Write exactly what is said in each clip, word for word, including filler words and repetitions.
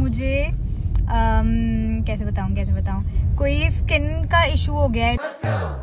मुझे um, कैसे बताऊं कैसे बताऊं कोई स्किन का इशू हो गया है।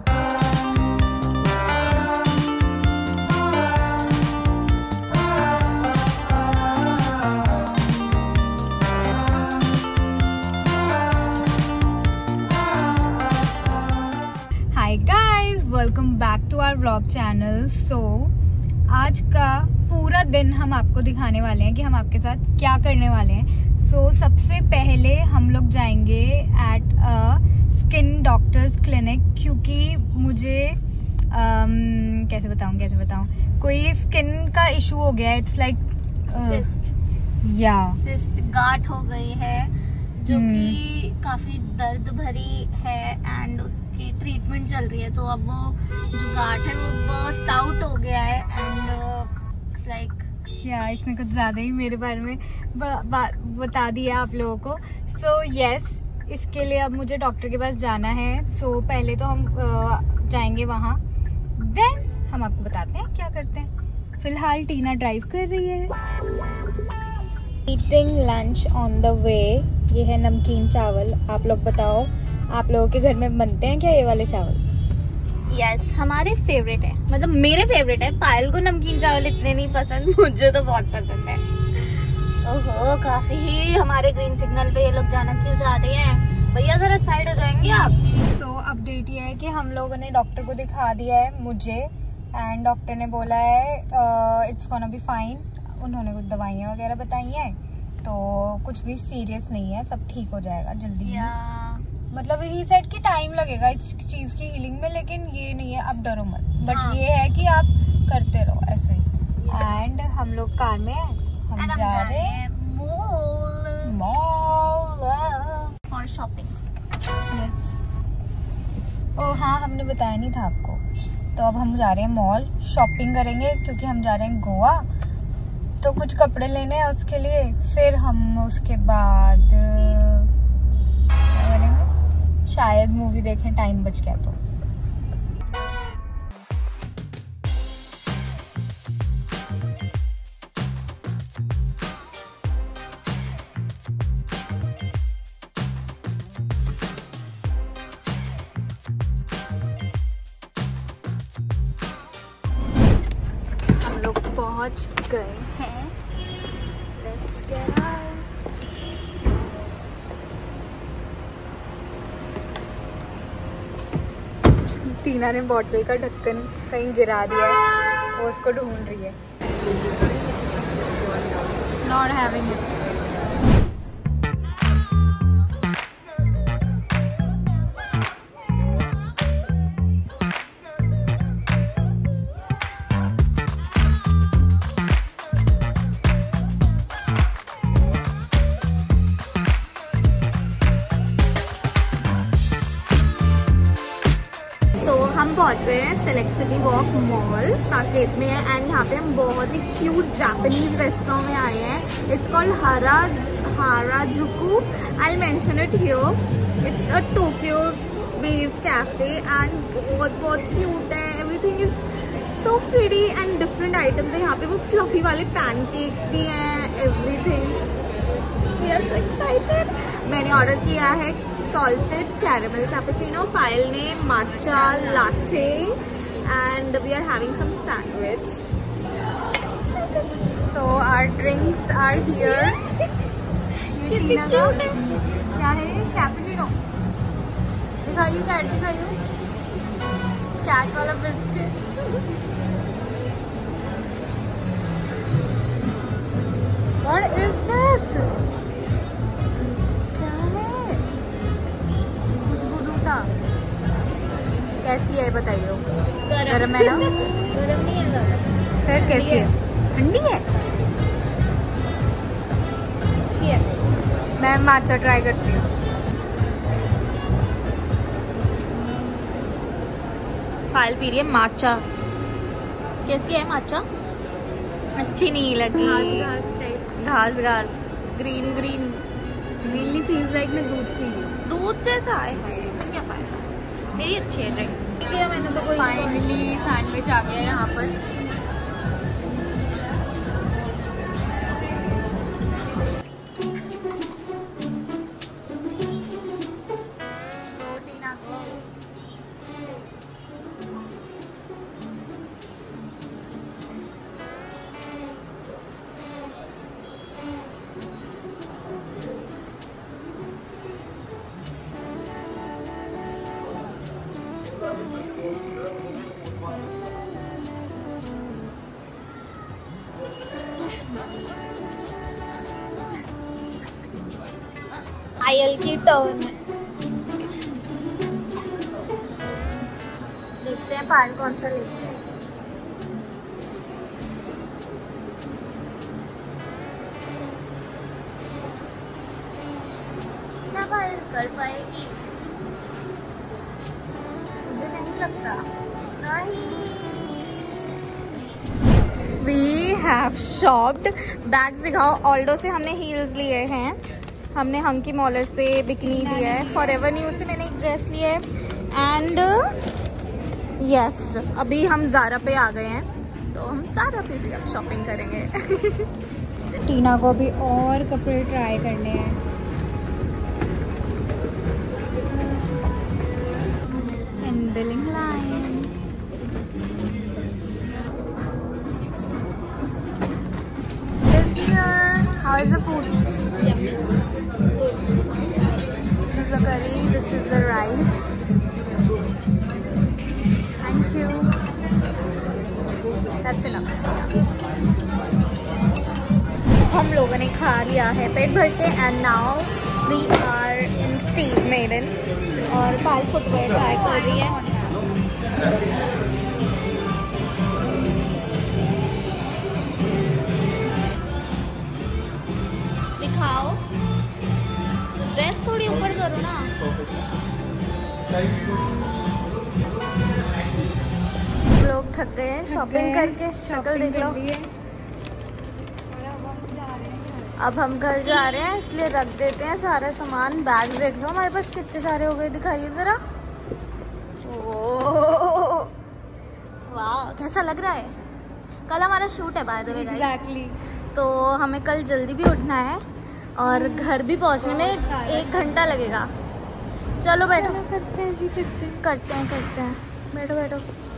Hi guys, welcome back to our vlog channel. So आज का पूरा दिन हम आपको दिखाने वाले हैं कि हम आपके साथ क्या करने वाले हैं। सो so, सबसे पहले हम लोग जाएंगे at a skin doctor's clinic, क्योंकि मुझे um, कैसे बताऊं कैसे बताऊं कोई स्किन का इशू हो गया है। इट्स लाइक सिस्ट या सिस्ट गांठ हो गई है जो कि काफी दर्द भरी है एंड उसकी ट्रीटमेंट चल रही है। तो अब वो जो गांठ है वो बर्स्ट आउट हो गया है एंड लाइक या इसने कुछ ज्यादा ही मेरे बारे में ब, ब, बता दिया आप लोगों को। सो so, यस yes, इसके लिए अब मुझे डॉक्टर के पास जाना है। सो so, पहले तो हम uh, जाएंगे वहाँ, देन हम आपको बताते हैं क्या करते हैं। फिलहाल टीना ड्राइव कर रही है। Eating lunch on the way. ये है नमकीन चावल। आप लोग बताओ, आप लोगों के घर में बनते हैं क्या ये वाले चावल? यस yes, हमारे फेवरेट है, मतलब मेरे फेवरेट है। पायल को नमकीन चावल इतने नहीं पसंद, मुझे तो बहुत पसंद है। ओहो, काफी ही हमारे ग्रीन सिग्नल पे ये लोग जाना क्यों चाह रहे हैं? भैया जरा साइड हो जाएंगे आप। सो so, अपडेट ये है कि हम लोगों ने डॉक्टर को दिखा दिया है मुझे, एंड डॉक्टर ने बोला है इट्स गोना बी फाइन। उन्होंने कुछ दवाइयाँ वगैरह बताई हैं, तो कुछ भी सीरियस नहीं है, सब ठीक हो जाएगा जल्दी ही। मतलब ही सेड कि टाइम लगेगा इस चीज की हीलिंग में, लेकिन ये नहीं है आप डरो मत। बट हाँ। ये है कि आप करते रहो ऐसे ही। एंड हम लोग कार में हैं, हम, हम जा रहे हैं mall mall for shopping. Yes. ओ हाँ, हमने बताया नहीं था आपको। तो अब हम जा रहे हैं मॉल, शॉपिंग करेंगे क्योंकि हम जा रहे हैं गोवा, तो कुछ कपड़े लेने हैं उसके लिए। फिर हम उसके बाद क्या करेंगे, शायद मूवी देखें, टाइम बच गया तो। हम लोग पहुंच गए हैं। Let's get out. टीना ने बॉटल का ढक्कन कहीं गिरा दिया है, वो उसको ढूंढ रही है। Not having it. हम पहुंच गए हैं select city walk mall, Saket में है। एंड यहाँ पे हम बहुत ही क्यूट जापानीज रेस्टोरेंट में आए हैं। It's called Hara Harajuku. I mention it here. It's a Tokyo based cafe and बहुत बहुत क्यूट है। Everything is so pretty and different items है यहाँ पे। वो फ्लफी वाले पैनकेक्स भी हैं, everything. We are so excited. मैंने ऑर्डर किया है salted caramel cappuccino, पायल ने matcha latte, and we are having some sandwich. So our drinks are here. ये टीना का क्या है? कैपुचिनो। दिखाइए कैट, दिखाइए कैट वाला बिस्किट। What is this? कैसी है बताइए? गरम है ना? गरम नहीं है ज़्यादा। फिर कैसी है? ठंडी है? अच्छी है। मैं माचा ट्राई करती हूँ। पायल पी रही है माचा। कैसी है माचा? अच्छी नहीं लगी। घास घास green green really feels like मैं दूध पी रही हूँ। दूध जैसा है, फिर क्या फायदा? मेरी अच्छी है ड्रिंक। मैंने तो कोई फाइनली सैंडविच आ गया यहाँ पर। आयल की टर्न। देखते हैं पायल कौन सा लेते हैं। क्या पायल कर पाएगी? मुझे नहीं लगता। नहीं। We have shopped। बैग्स दिखाओ। ऑल्डो से हमने हील्स लिए हैं, हमने हंकी मॉलर से बिकनी लिया है, फॉरएवर न्यू से मैंने एक ड्रेस लिया है एंड यस yes, अभी हम ज़ारा पे आ गए हैं तो हम ज़ारा पे भी अब शॉपिंग करेंगे। टीना को भी और कपड़े ट्राई करने हैं। In billing line how is the food? This is the curry, this is the rice. Thank you. That's enough. हम लोगों ने खा लिया है पेट भर के and now we are in Steve Madden और पायल फुटवेयर ट्राई कर रही है। दिखाओ ड्रेस थोड़ी ऊपर करो ना। लोग थक गए हैं शॉपिंग करके, शक्ल देख लो। अब हम घर जा रहे हैं इसलिए रख देते हैं सारा सामान। बैग देख लो हमारे पास कितने सारे हो गए, दिखाइए जरा। ओह वाह कैसा लग रहा है। कल हमारा शूट है by the way guys. Exactly. तो हमें कल जल्दी भी उठना है और घर भी पहुंचने में एक घंटा लगेगा। चलो बैठो। करते हैं जी करते हैं करते हैं करते हैं बैठो बैठो।